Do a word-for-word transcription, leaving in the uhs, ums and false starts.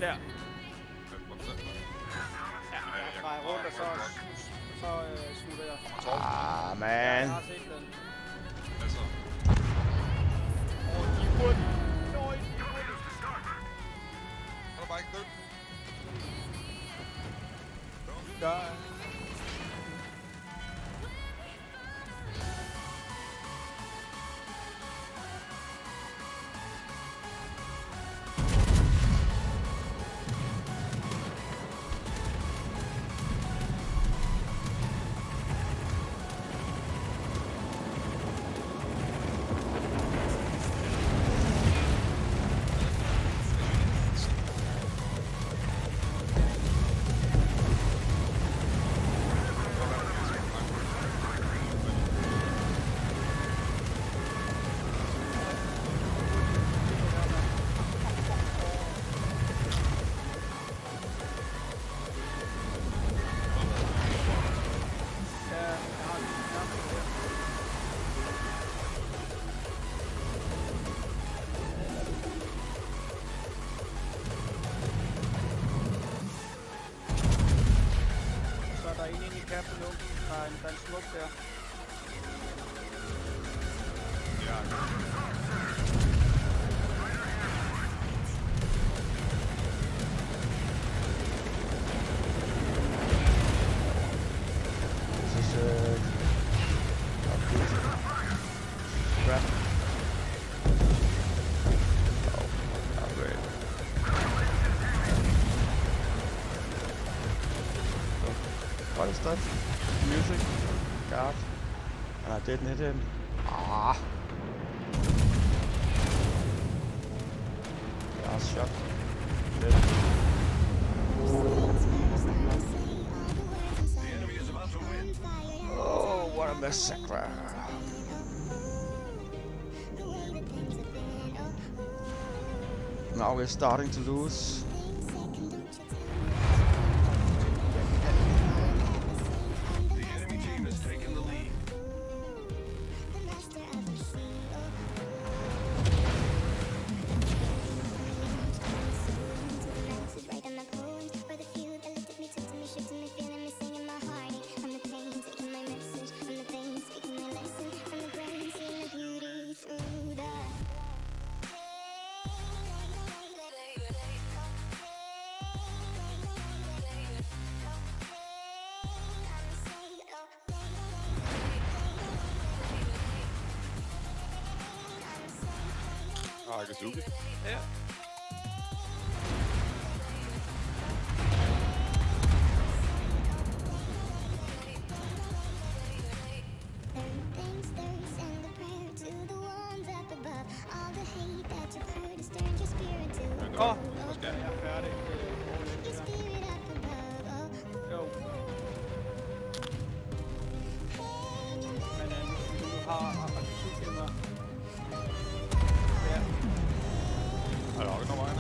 Der. Ja, jeg drejer rundt, og så, så øh, smutter jeg. Ah, man. Jeg har set den. Hvad så? Åh, de er hurtige. Nøj, de er hurtige. Han er bare ikke død. Der der er en smuk der. Ja. This is uh, not good. Crap. Oh, not great. What is that? Music? God. And I didn't hit him. Ah. Last shot. Dead. The enemy is about to win. Oh, what a massacre. Now we're starting to lose. Ah, jeg kan suge. Ja. Åh, så skal jeg færdig. Jo. Men øh, nu har Aksu filmer. Ja. Er der også noget vej?